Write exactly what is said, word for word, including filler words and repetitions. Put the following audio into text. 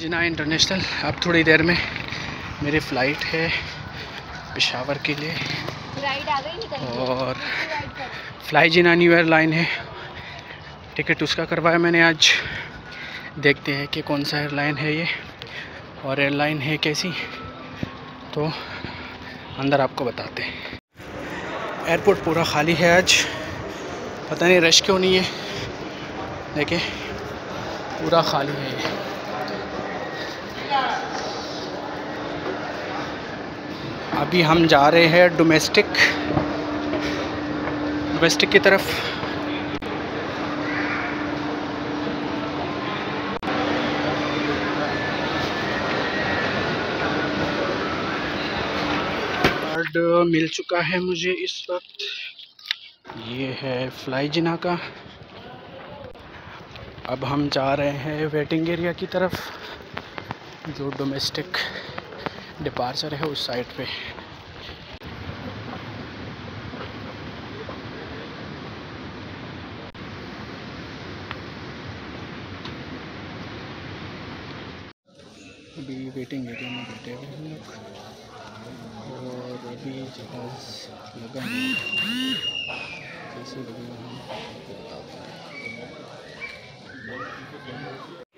जिन्ना international. अब थोड़ी देर में मेरी फ़्लाइट है पेशावर के लिए और फ्लाई जिन्ना न्यू एयरलाइन है। टिकट उसका करवाया मैंने आज। देखते हैं कि कौन सा एयरलाइन है ये और एयरलाइन है कैसी, तो अंदर आपको बताते हैं। एयरपोर्ट पूरा खाली है आज, पता नहीं रश क्यों नहीं है। देखें पूरा खाली है ये। अभी हम जा रहे हैं डोमेस्टिक डोमेस्टिक की तरफ। कार्ड मिल चुका है मुझे इस वक्त। ये है फ्लाई जिन्ना का। अब हम जा रहे हैं वेटिंग एरिया की तरफ, जो डोमेस्टिक डिपार्चर है उस साइड पे। अभी वेटिंग एरिया में बैठे हुए हैं लोग और अभी जहाज़ लगा है, कैसे लगेगा हम